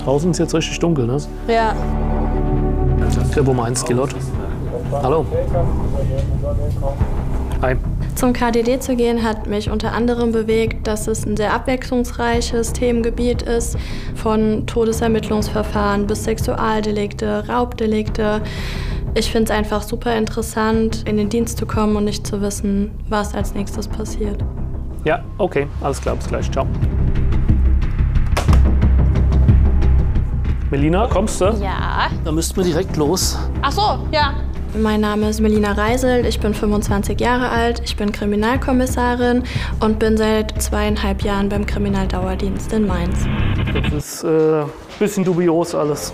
Draußen ist jetzt richtig dunkel, ne? Ja. Der Wo meinst du, Lot? Hallo. Hi. Zum KDD zu gehen hat mich unter anderem bewegt, dass es ein sehr abwechslungsreiches Themengebiet ist, von Todesermittlungsverfahren bis Sexualdelikte, Raubdelikte. Ich finde es einfach super interessant, in den Dienst zu kommen und nicht zu wissen, was als nächstes passiert. Ja, okay, alles klar, bis gleich, ciao. Melina, kommst du? Ja. Dann müssten wir direkt los. Ach so, ja. Mein Name ist Melina Reisel, ich bin 25 Jahre alt, ich bin Kriminalkommissarin und bin seit 2,5 Jahren beim Kriminaldauerdienst in Mainz. Das ist ein bisschen dubios alles.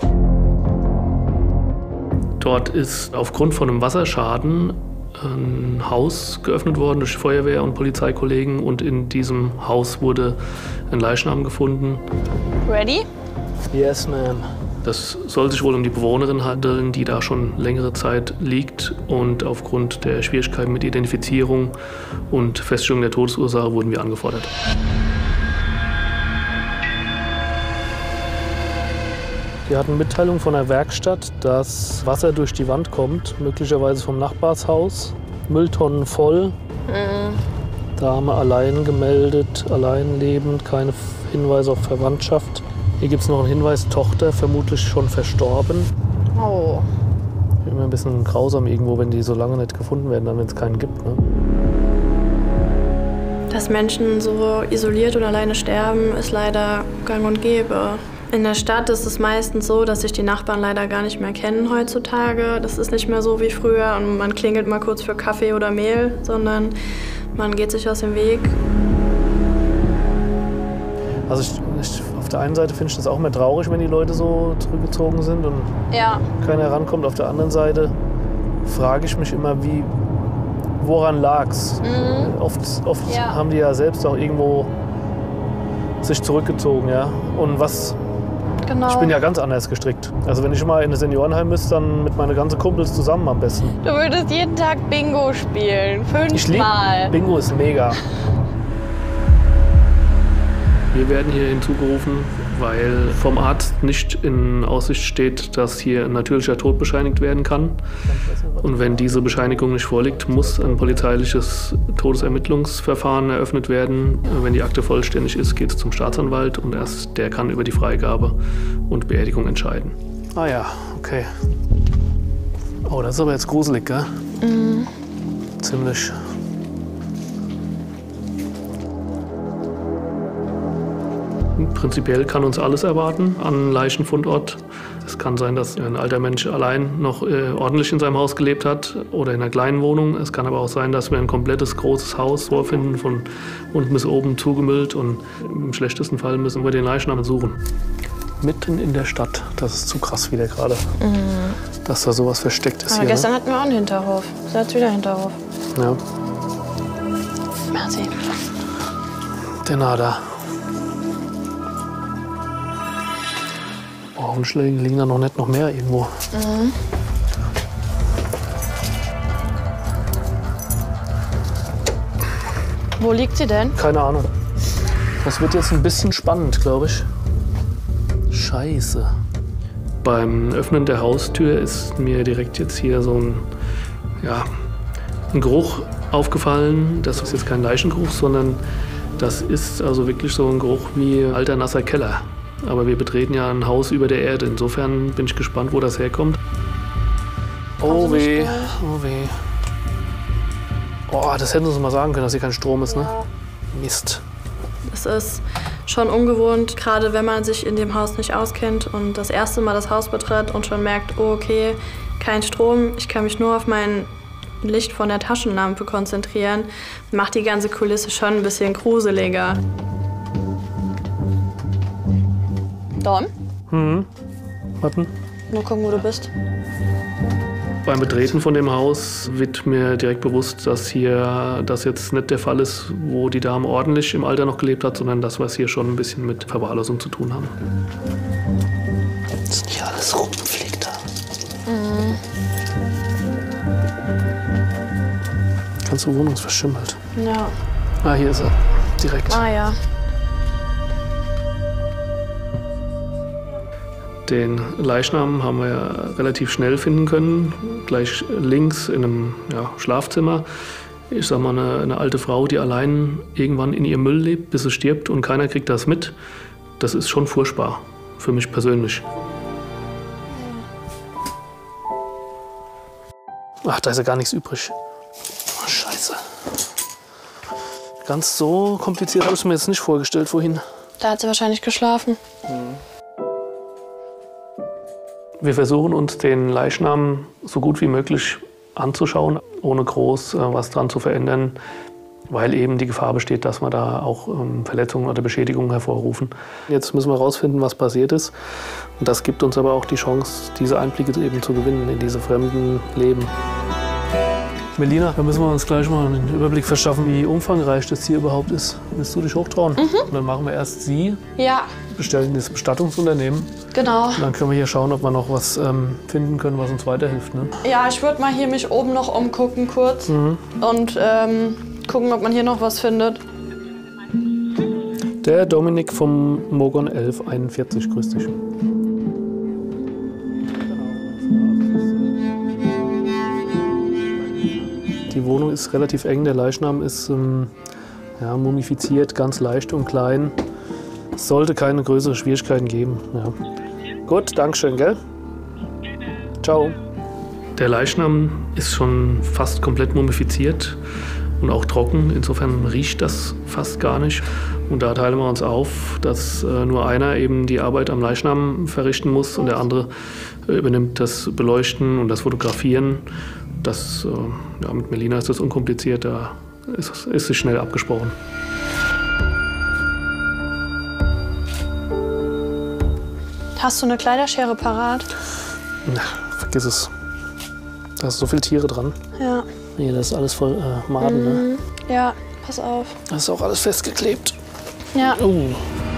Dort ist aufgrund von einem Wasserschaden ein Haus geöffnet worden durch Feuerwehr- und Polizeikollegen und in diesem Haus wurde ein Leichnam gefunden. Ready? Yes, ma'am. Das soll sich wohl um die Bewohnerin handeln, die da schon längere Zeit liegt. Und aufgrund der Schwierigkeiten mit Identifizierung und Feststellung der Todesursache wurden wir angefordert. Wir hatten Mitteilung von der Werkstatt, dass Wasser durch die Wand kommt, möglicherweise vom Nachbarshaus. Mülltonnen voll. Dame allein gemeldet, allein lebend, keine Hinweise auf Verwandtschaft. Hier gibt es noch einen Hinweis, Tochter, vermutlich schon verstorben. Oh. Immer ein bisschen grausam irgendwo, wenn die so lange nicht gefunden werden, dann wenn es keinen gibt. Ne? Dass Menschen so isoliert und alleine sterben, ist leider gang und gäbe. In der Stadt ist es meistens so, dass sich die Nachbarn leider gar nicht mehr kennen heutzutage. Das ist nicht mehr so wie früher und man klingelt mal kurz für Kaffee oder Mehl, sondern man geht sich aus dem Weg. Also auf der einen Seite finde ich das auch mehr traurig, wenn die Leute so zurückgezogen sind und keiner rankommt. Auf der anderen Seite frage ich mich immer, woran lag's? Oft haben die ja selbst auch irgendwo sich zurückgezogen, ja. Und was? Genau. Ich bin ja ganz anders gestrickt. Also wenn ich mal in ein Seniorenheim müsste, dann mit meinen ganzen Kumpels zusammen am besten. Du würdest jeden Tag Bingo spielen, 5-mal. Bingo ist mega. Wir werden hier hinzugerufen, weil vom Arzt nicht in Aussicht steht, dass hier ein natürlicher Tod bescheinigt werden kann. Und wenn diese Bescheinigung nicht vorliegt, muss ein polizeiliches Todesermittlungsverfahren eröffnet werden. Wenn die Akte vollständig ist, geht es zum Staatsanwalt und erst der kann über die Freigabe und Beerdigung entscheiden. Ah ja, okay. Oh, das ist aber jetzt gruselig, gell? Ziemlich. Prinzipiell kann uns alles erwarten an Leichenfundort. Es kann sein, dass ein alter Mensch allein noch ordentlich in seinem Haus gelebt hat oder in einer kleinen Wohnung. Es kann aber auch sein, dass wir ein komplettes großes Haus vorfinden, von unten bis oben zugemüllt. Und im schlechtesten Fall müssen wir den Leichnam suchen. Mitten in der Stadt. Das ist zu krass wieder gerade, dass da sowas versteckt ist. Aber hier, gestern ne? hatten wir auch einen Hinterhof. Jetzt wieder Hinterhof. Ja. Merci. Der Nada. Hoffentlich liegen da noch nicht noch mehr irgendwo. Wo liegt sie denn? Keine Ahnung. Das wird jetzt ein bisschen spannend, glaube ich. Scheiße. Beim Öffnen der Haustür ist mir direkt jetzt hier so ein Geruch aufgefallen. Das ist jetzt kein Leichengeruch, sondern das ist also wirklich so ein Geruch wie alter, nasser Keller. Aber wir betreten ja ein Haus über der Erde. Insofern bin ich gespannt, wo das herkommt. Oh weh, oh weh. Oh, das hätten sie uns mal sagen können, dass hier kein Strom ist, ne? Mist. Es ist schon ungewohnt, gerade wenn man sich in dem Haus nicht auskennt und das erste Mal das Haus betritt und schon merkt, oh okay, kein Strom, ich kann mich nur auf mein Licht von der Taschenlampe konzentrieren, macht die ganze Kulisse schon ein bisschen gruseliger. Dom? Warten. Nur gucken, wo du bist. Beim Betreten von dem Haus wird mir direkt bewusst, dass hier das jetzt nicht der Fall ist, wo die Dame ordentlich im Alter noch gelebt hat, sondern dass wir es hier schon ein bisschen mit Verwahrlosung zu tun haben. Das ist hier alles rumgepflegt da. Ganze Wohnung ist verschimmelt. Ja. Ah, hier ist er. Direkt. Ah ja. Den Leichnam haben wir ja relativ schnell finden können, gleich links in einem Schlafzimmer. Ich sag mal, eine alte Frau, die allein irgendwann in ihrem Müll lebt, bis sie stirbt und keiner kriegt das mit. Das ist schon furchtbar, für mich persönlich. Ach, da ist ja gar nichts übrig. Oh, Scheiße. Ganz so kompliziert habe ich es mir jetzt nicht vorgestellt vorhin. Da hat sie wahrscheinlich geschlafen. Wir versuchen uns den Leichnam so gut wie möglich anzuschauen, ohne groß was dran zu verändern, weil eben die Gefahr besteht, dass wir da auch Verletzungen oder Beschädigungen hervorrufen. Jetzt müssen wir herausfinden, was passiert ist. Und das gibt uns aber auch die Chance, diese Einblicke eben zu gewinnen in diese fremden Leben. Melina, da müssen wir uns gleich mal einen Überblick verschaffen, wie umfangreich das hier überhaupt ist. Willst du dich hochtrauen? Und dann machen wir erst Sie. Ja. Bestellen das Bestattungsunternehmen. Genau. Und dann können wir hier schauen, ob wir noch was finden können, was uns weiterhilft. Ne? Ja, ich würde mal hier mich oben noch umgucken kurz und gucken, ob man hier noch was findet. Der Dominik vom Mogon 1141, grüß dich. Die Wohnung ist relativ eng, der Leichnam ist mumifiziert, ganz leicht und klein. Es sollte keine größeren Schwierigkeiten geben. Ja. Gut, Dankeschön, gell? Ciao. Der Leichnam ist schon fast komplett mumifiziert und auch trocken. Insofern riecht das fast gar nicht. Und da teilen wir uns auf, dass nur einer eben die Arbeit am Leichnam verrichten muss und der andere übernimmt das Beleuchten und das Fotografieren. Das, mit Melina ist das unkompliziert, da ist es schnell abgesprochen. Hast du eine Kleiderschere parat? Na, vergiss es. Da sind so viele Tiere dran. Ja. Hier, das ist alles voll Maden, ne? Ja, pass auf. Das ist auch alles festgeklebt. Ja. Oh.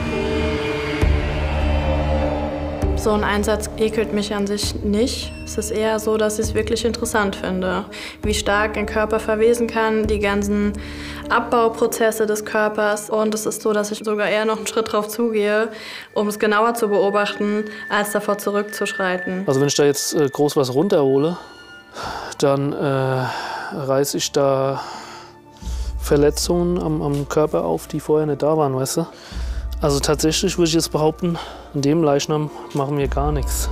So ein Einsatz ekelt mich an sich nicht. Es ist eher so, dass ich es wirklich interessant finde, wie stark ein Körper verwesen kann, die ganzen Abbauprozesse des Körpers. Und es ist so, dass ich sogar eher noch einen Schritt drauf zugehe, um es genauer zu beobachten, als davor zurückzuschreiten. Also wenn ich da jetzt groß was runterhole, dann reiße ich da Verletzungen am Körper auf, die vorher nicht da waren, weißt du? Also tatsächlich würde ich jetzt behaupten, an dem Leichnam machen wir gar nichts.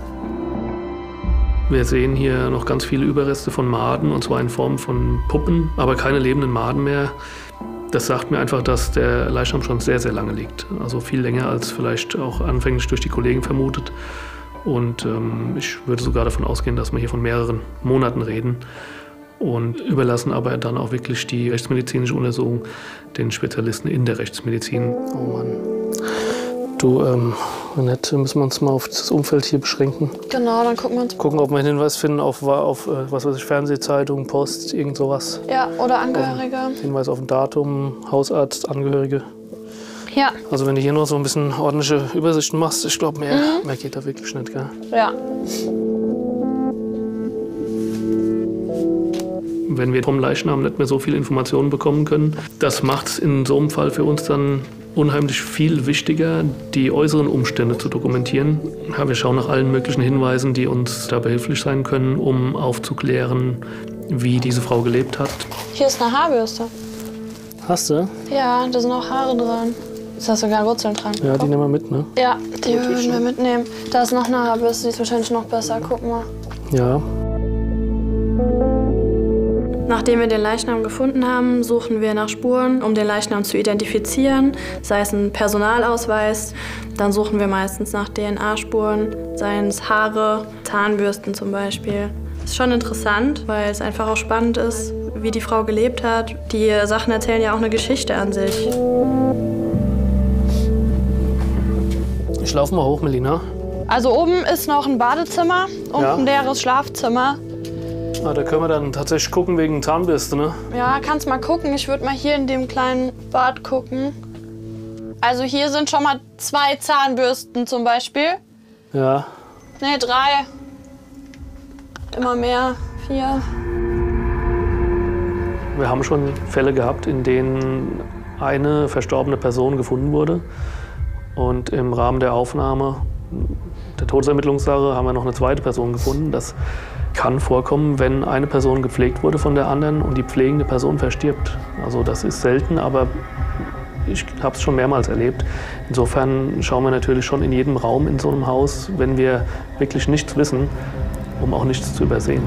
Wir sehen hier noch ganz viele Überreste von Maden, und zwar in Form von Puppen, aber keine lebenden Maden mehr. Das sagt mir einfach, dass der Leichnam schon sehr, sehr lange liegt. Also viel länger als vielleicht auch anfänglich durch die Kollegen vermutet. Und ich würde sogar davon ausgehen, dass wir hier von mehreren Monaten reden. Und überlassen aber dann auch wirklich die rechtsmedizinische Untersuchung den Spezialisten in der Rechtsmedizin. Oh Mann. Du, Annette, müssen wir uns mal auf das Umfeld hier beschränken. Genau, dann gucken wir uns. Gucken, ob wir einen Hinweis finden auf was weiß ich, Fernsehzeitung, Post, irgend sowas. Ja, oder Angehörige. Hinweis auf ein Datum, Hausarzt, Angehörige. Ja. Also wenn du hier noch so ein bisschen ordentliche Übersichten machst, ich glaube, mehr geht da wirklich nicht, gell? Ja. Wenn wir vom Leichnam nicht mehr so viele Informationen bekommen können, das macht es in so einem Fall für uns dann unheimlich viel wichtiger, die äußeren Umstände zu dokumentieren. Ja, wir schauen nach allen möglichen Hinweisen, die uns da behilflich sein können, um aufzuklären, wie diese Frau gelebt hat. Hier ist eine Haarbürste. Hast du? Ja, da sind auch Haare dran. Ist da sogar Wurzeln dran. Ja, die nehmen wir mit, ne? Ja, die würden wir mitnehmen. Da ist noch eine Haarbürste, die ist wahrscheinlich noch besser. Guck mal. Ja. Nachdem wir den Leichnam gefunden haben, suchen wir nach Spuren, um den Leichnam zu identifizieren, sei es ein Personalausweis. Dann suchen wir meistens nach DNA-Spuren, seien es Haare, Zahnbürsten zum Beispiel. Das ist schon interessant, weil es einfach auch spannend ist, wie die Frau gelebt hat. Die Sachen erzählen ja auch eine Geschichte an sich. Ich laufe mal hoch, Melina. Also oben ist noch ein Badezimmer und ein leeres Schlafzimmer. Ah, da können wir dann tatsächlich gucken wegen Zahnbürste, ne? Ja, kannst mal gucken. Ich würde mal hier in dem kleinen Bad gucken. Also hier sind schon mal 2 Zahnbürsten zum Beispiel. Ja. Ne, 3. Immer mehr. 4. Wir haben schon Fälle gehabt, in denen eine verstorbene Person gefunden wurde. Und im Rahmen der Aufnahme der Todesermittlungssache haben wir noch eine zweite Person gefunden. Das kann vorkommen, wenn eine Person gepflegt wurde von der anderen und die pflegende Person verstirbt. Also das ist selten, aber ich habe es schon mehrmals erlebt. Insofern schauen wir natürlich schon in jedem Raum in so einem Haus, wenn wir wirklich nichts wissen, um auch nichts zu übersehen.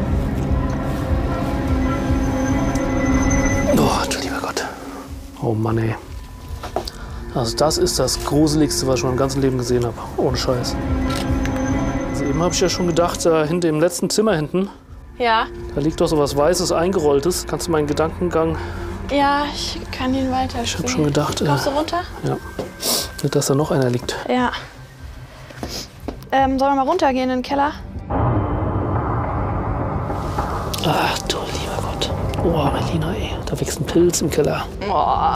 Oh, du lieber Gott. Oh Mann, ey. Also das ist das Gruseligste, was ich in meinem ganzen Leben gesehen habe. Ohne Scheiß. Also eben habe ich ja schon gedacht, da hinten im letzten Zimmer hinten, Ja. da liegt doch so was Weißes, Eingerolltes. Kannst du meinen Gedankengang... Ja, ich kann ihn weiter. Ich habe schon gedacht... Kommst du runter? Ja. Nicht, dass da noch einer liegt. Ja. Sollen wir mal runtergehen in den Keller? Ach du lieber Gott. Oh, Melina, ey. Da wächst ein Pilz im Keller. Boah.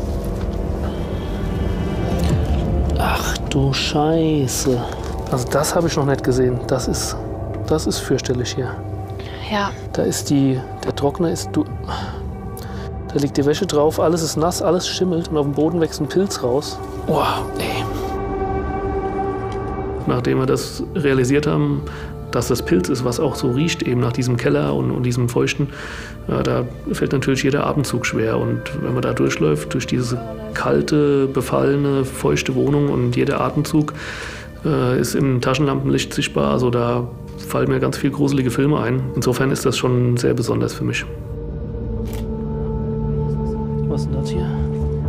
Ach du Scheiße. Also das habe ich noch nicht gesehen. Das ist fürchterlich hier. Ja. Da ist der Trockner ist... Da liegt die Wäsche drauf, alles ist nass, alles schimmelt und auf dem Boden wächst ein Pilz raus. Boah, ey. Nachdem wir das realisiert haben, dass das Pilz ist, was auch so riecht, eben nach diesem Keller und diesem Feuchten, da fällt natürlich jeder Atemzug schwer. Und wenn man da durchläuft, durch diese kalte, befallene, feuchte Wohnung und jeder Atemzug ist im Taschenlampenlicht sichtbar. Also da fallen mir ganz viele gruselige Filme ein. Insofern ist das schon sehr besonders für mich. Was ist denn das hier?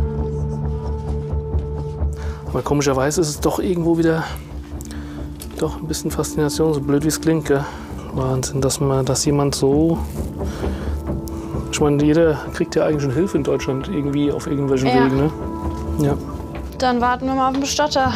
Aber komischerweise ist es doch irgendwo wieder doch ein bisschen Faszination, so blöd wie es klingt, gell? Wahnsinn, dass jemand so... Ich meine, jeder kriegt ja eigentlich schon Hilfe in Deutschland irgendwie auf irgendwelchen Wegen, ne? Ja. Dann warten wir mal auf den Bestatter.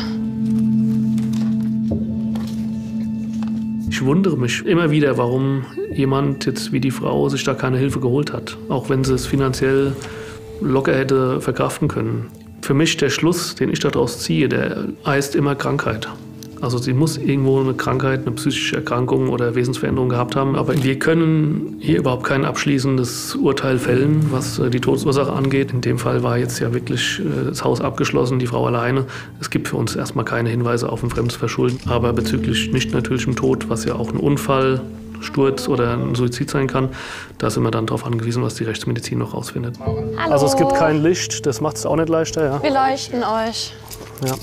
Ich wundere mich immer wieder, warum jemand jetzt wie die Frau sich da keine Hilfe geholt hat. Auch wenn sie es finanziell locker hätte verkraften können. Für mich der Schluss, den ich daraus ziehe, der heißt immer Krankheit. Also sie muss irgendwo eine Krankheit, eine psychische Erkrankung oder Wesensveränderung gehabt haben. Aber wir können hier überhaupt kein abschließendes Urteil fällen, was die Todesursache angeht. In dem Fall war jetzt ja wirklich das Haus abgeschlossen, die Frau alleine. Es gibt für uns erstmal keine Hinweise auf ein fremdes Verschulden. Aber bezüglich nicht natürlichem Tod, was ja auch ein Unfall, Sturz oder ein Suizid sein kann, da sind wir dann darauf angewiesen, was die Rechtsmedizin noch rausfindet. Hallo. Also es gibt kein Licht, das macht es auch nicht leichter. Ja. Wir leuchten euch. Ja.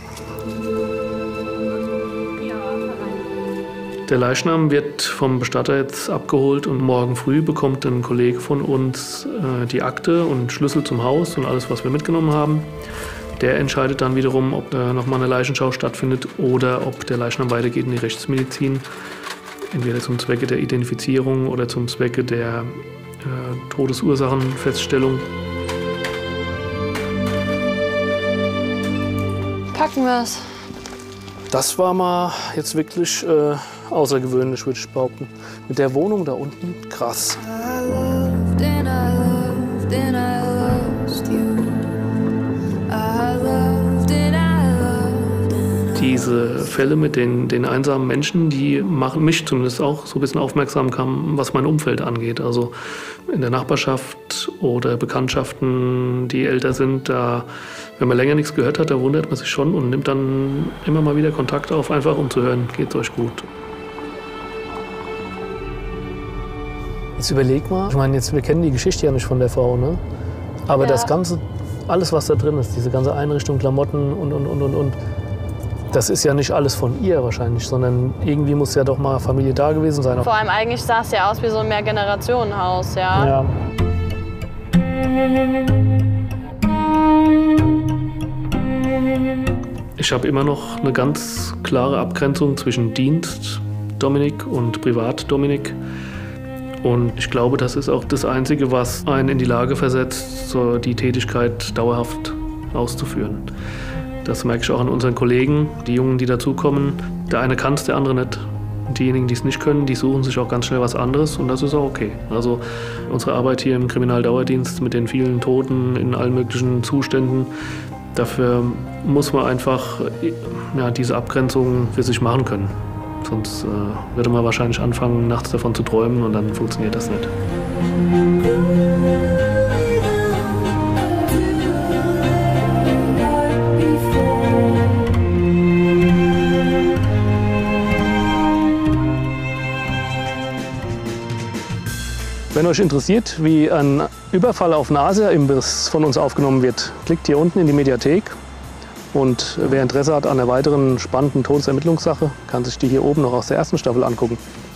Der Leichnam wird vom Bestatter jetzt abgeholt und morgen früh bekommt ein Kollege von uns die Akte und Schlüssel zum Haus und alles, was wir mitgenommen haben. Der entscheidet dann wiederum, ob nochmal eine Leichenschau stattfindet oder ob der Leichnam weitergeht in die Rechtsmedizin. Entweder zum Zwecke der Identifizierung oder zum Zwecke der Todesursachenfeststellung. Packen wir's. Das war mal jetzt wirklich außergewöhnlich, würde ich behaupten. Mit der Wohnung da unten, krass. Diese Fälle mit den einsamen Menschen, die machen mich zumindest auch so ein bisschen aufmerksam, was mein Umfeld angeht. Also in der Nachbarschaft oder Bekanntschaften, die älter sind, da, wenn man länger nichts gehört hat, da wundert man sich schon und nimmt dann immer mal wieder Kontakt auf, einfach um zu hören, geht's euch gut. Jetzt überleg mal, ich meine, wir kennen die Geschichte ja nicht von der Frau, ne? Aber das Ganze, alles was da drin ist, diese ganze Einrichtung, Klamotten und. Das ist ja nicht alles von ihr wahrscheinlich, sondern irgendwie muss ja doch mal Familie da gewesen sein. Vor allem eigentlich sah es ja aus wie so ein Mehrgenerationenhaus, ja. Ja. Ich habe immer noch eine ganz klare Abgrenzung zwischen Dienst Dominik und Privat Dominik. Und ich glaube, das ist auch das Einzige, was einen in die Lage versetzt, so die Tätigkeit dauerhaft auszuführen. Das merke ich auch an unseren Kollegen, die Jungen, die dazukommen. Der eine kann es, der andere nicht. Diejenigen, die es nicht können, die suchen sich auch ganz schnell was anderes und das ist auch okay. Also unsere Arbeit hier im Kriminaldauerdienst mit den vielen Toten in allen möglichen Zuständen, dafür muss man einfach diese Abgrenzung für sich machen können. Sonst würde man wahrscheinlich anfangen, nachts davon zu träumen und dann funktioniert das nicht. Wenn euch interessiert, wie ein Überfall auf einen Asia-Imbiss von uns aufgenommen wird, klickt hier unten in die Mediathek. Und wer Interesse hat an einer weiteren spannenden Todesermittlungssache, kann sich die hier oben noch aus der ersten Staffel angucken.